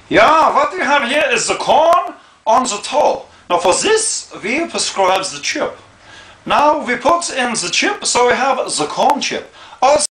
Yeah, what we have here is the corn on the toe. Now for this we prescribe the chip. Now we put in the chip, so we have the corn chip. Also